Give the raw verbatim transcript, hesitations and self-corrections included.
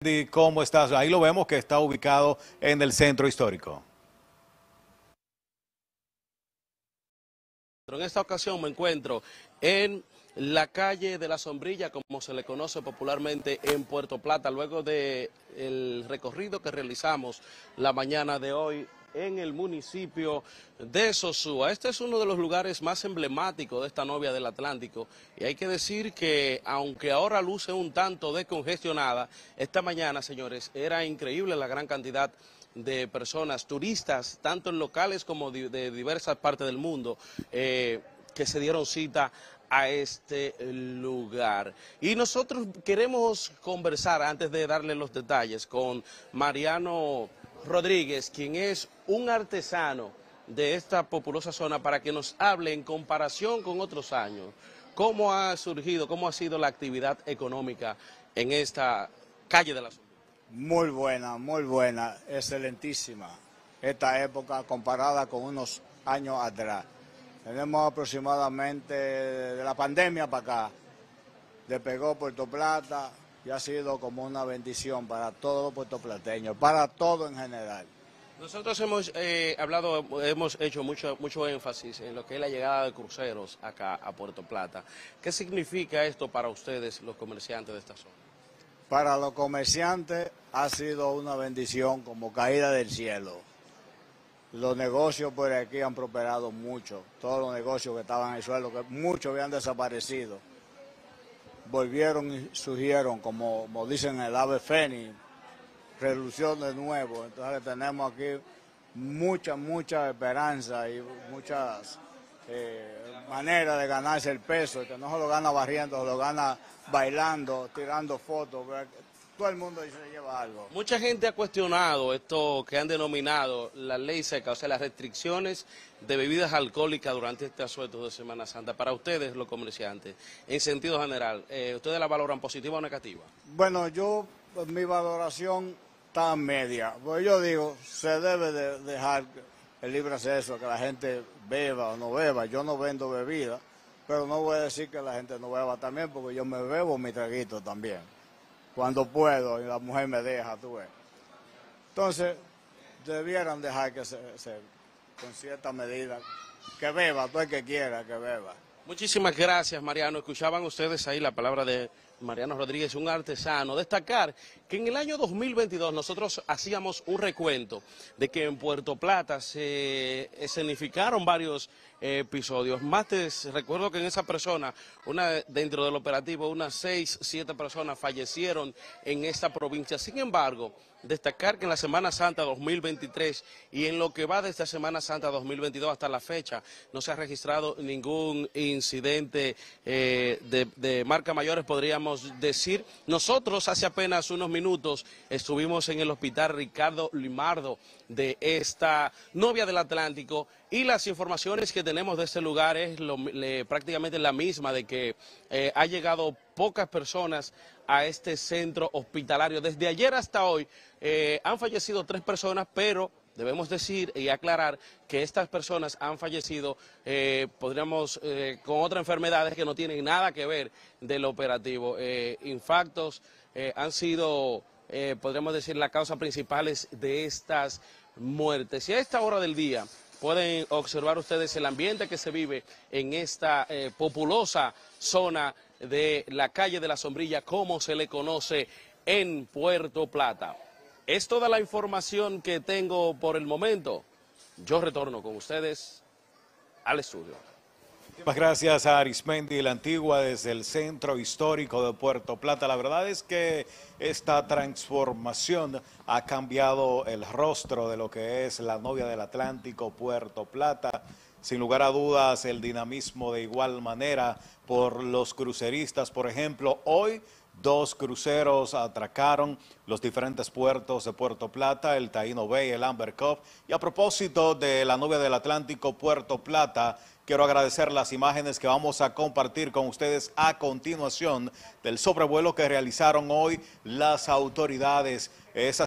¿Cómo estás? Ahí lo vemos que está ubicado en el centro histórico. En esta ocasión me encuentro en la calle de la Sombrilla, como se le conoce popularmente en Puerto Plata, luego del recorrido que realizamos la mañana de hoy en el municipio de Sosúa. Este es uno de los lugares más emblemáticos de esta novia del Atlántico y hay que decir que aunque ahora luce un tanto descongestionada, esta mañana, señores, era increíble la gran cantidad de personas, turistas, tanto en locales como de, de diversas partes del mundo, eh, que se dieron cita a este lugar. Y nosotros queremos conversar, antes de darle los detalles, con Mariano Rodríguez, quien es un artesano de esta populosa zona, para que nos hable en comparación con otros años, cómo ha surgido, cómo ha sido la actividad económica en esta calle de la Sombrilla. Muy buena, muy buena, excelentísima. Esta época comparada con unos años atrás. Tenemos aproximadamente de la pandemia para acá, despegó Puerto Plata y ha sido como una bendición para todos los puertoplateños, para todo en general. Nosotros hemos eh, hablado, hemos hecho mucho, mucho énfasis en lo que es la llegada de cruceros acá a Puerto Plata. ¿Qué significa esto para ustedes, los comerciantes de esta zona? Para los comerciantes ha sido una bendición como caída del cielo. Los negocios por aquí han prosperado mucho. Todos los negocios que estaban en el suelo, que muchos habían desaparecido, volvieron y surgieron, como, como dicen el ave fénix, revolución de nuevo. Entonces tenemos aquí mucha, mucha esperanza y muchas eh, maneras de ganarse el peso, que no se lo gana barriendo, se lo gana bailando, tirando fotos. Todo el mundo se lleva algo. Mucha gente ha cuestionado esto que han denominado la ley seca, o sea, las restricciones de bebidas alcohólicas durante este asueto de Semana Santa. Para ustedes, los comerciantes, en sentido general, eh, ¿ustedes la valoran positiva o negativa? Bueno, yo, pues, mi valoración está en media. Pues yo digo, se debe de dejar el libre acceso, que la gente beba o no beba. Yo no vendo bebida, pero no voy a decir que la gente no beba también, porque yo me bebo mi traguito también, cuando puedo, y la mujer me deja, tú ves. Entonces, debieran dejar que se, se con cierta medida, que beba, todo el que quiera que beba. Muchísimas gracias, Mariano. Escuchaban ustedes ahí la palabra de Mariano Rodríguez, un artesano. Destacar que en el año dos mil veintidós nosotros hacíamos un recuento de que en Puerto Plata se escenificaron varios eh, episodios. Más te recuerdo que en esa persona, una dentro del operativo, unas seis, siete personas fallecieron en esta provincia. Sin embargo, destacar que en la Semana Santa dos mil veintitrés y en lo que va de esta Semana Santa dos mil veintidós hasta la fecha, no se ha registrado ningún incidente eh, de, de marca mayores, podríamos decir. Nosotros hace apenas unos minutos estuvimos en el hospital Ricardo Limardo de esta novia del Atlántico y las informaciones que tenemos de este lugar es lo, le, prácticamente la misma, de que eh, ha llegado pocas personas a este centro hospitalario. Desde ayer hasta hoy eh, han fallecido tres personas, pero debemos decir y aclarar que estas personas han fallecido, eh, podríamos, eh, con otras enfermedades que no tienen nada que ver del operativo. Eh, infartos eh, han sido, eh, podríamos decir, las causas principales de estas muertes. Y a esta hora del día pueden observar ustedes el ambiente que se vive en esta eh, populosa zona de la calle de la Sombrilla, como se le conoce en Puerto Plata. Es toda la información que tengo por el momento. Yo retorno con ustedes al estudio. Muchas gracias a Arismendi la Antigua desde el centro histórico de Puerto Plata. La verdad es que esta transformación ha cambiado el rostro de lo que es la novia del Atlántico, Puerto Plata. Sin lugar a dudas, el dinamismo de igual manera por los cruceristas. Por ejemplo, hoy dos cruceros atracaron los diferentes puertos de Puerto Plata, el Taíno Bay, el Amber Cove. Y a propósito de la novia del Atlántico, Puerto Plata, quiero agradecer las imágenes que vamos a compartir con ustedes a continuación del sobrevuelo que realizaron hoy las autoridades. Esas